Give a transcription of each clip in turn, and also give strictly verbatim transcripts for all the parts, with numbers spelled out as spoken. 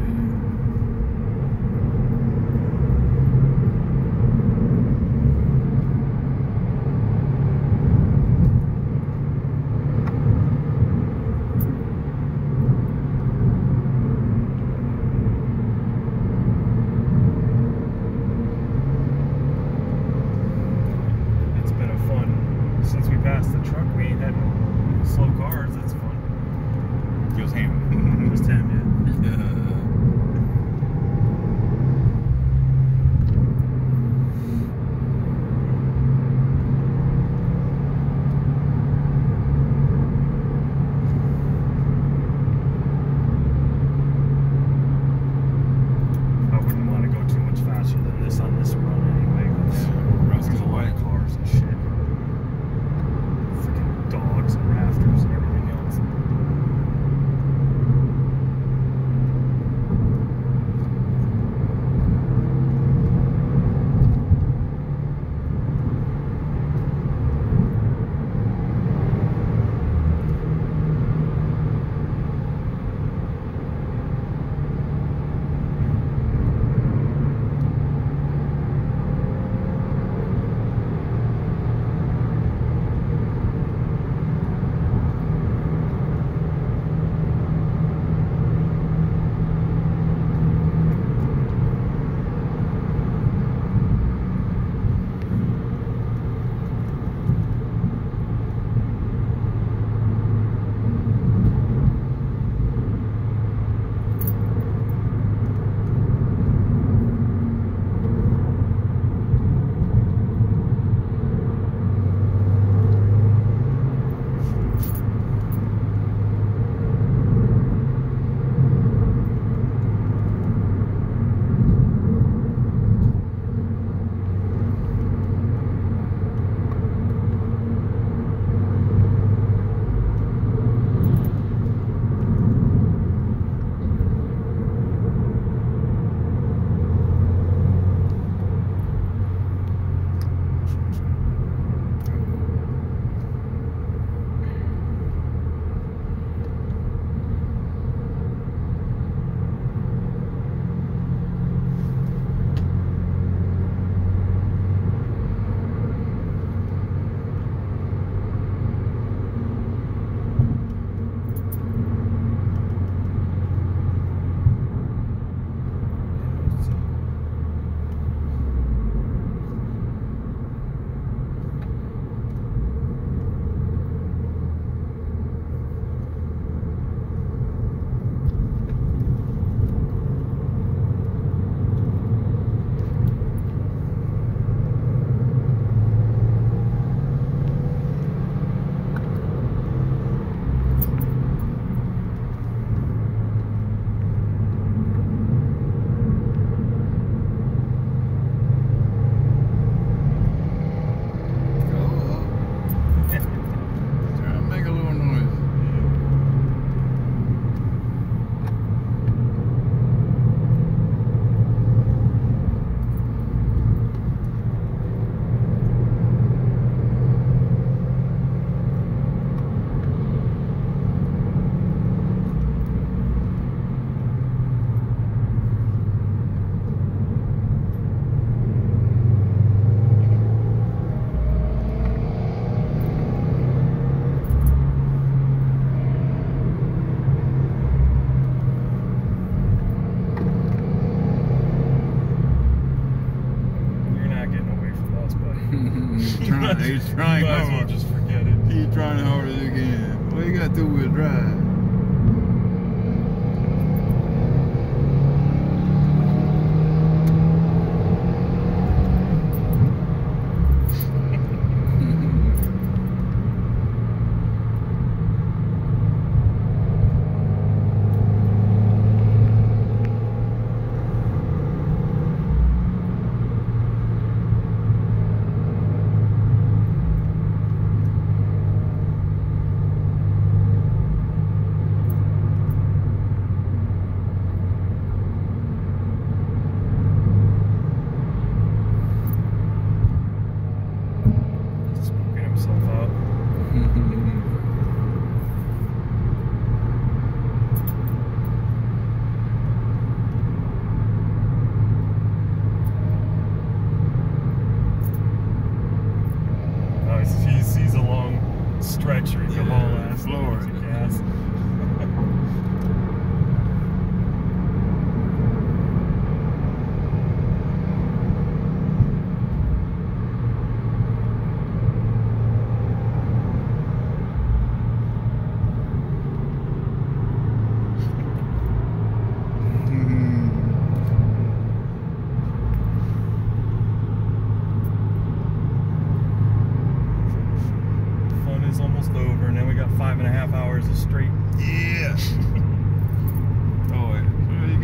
trying, he's trying Might as well hard. just forget it. He's trying harder again. Well, you got two-wheel drive.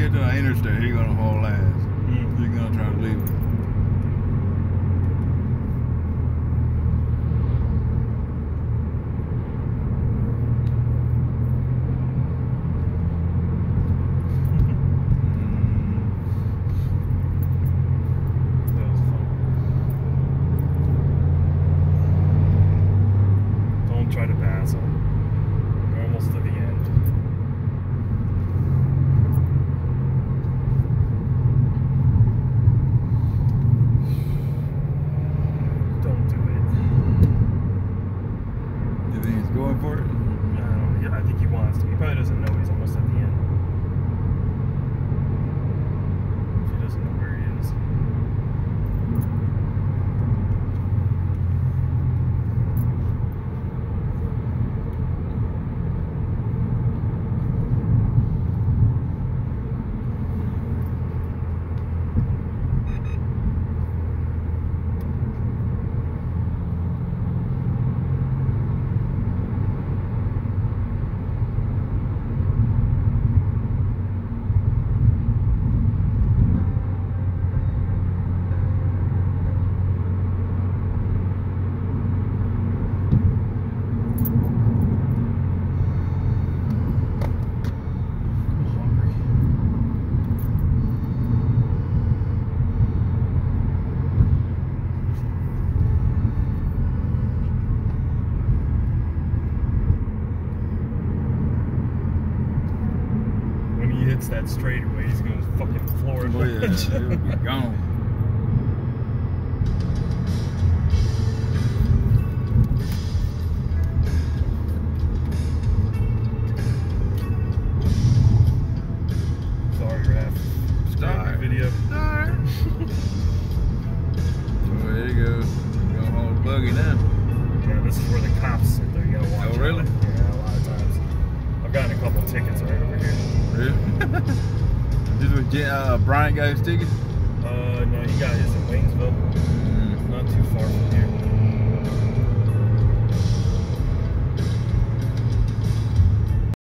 get to the interstate, he's gonna haul ass. Mm. He's gonna try to leave it. That was fun. Don't try to pass them. You're almost to the end. Don't do it. You think he's going for it? I don't know. Yeah, I think he wants to. He probably doesn't know he's almost at the end. He doesn't know where he is. Hits that straightaway, he's gonna fucking floor it. Oh yeah, he'll be gone. Sorry, Raph. Start. Video. Start. Oh, there you go. Gonna hold buggy now. Yeah, this is where the cops sit there. You gotta watch. Oh, really? Out. Yeah, a lot of times. I've gotten a couple tickets right over here. Really? This was Jen, uh, Brian got his ticket? Uh, no, he got his in Waynesville. Mm. Not too far from here.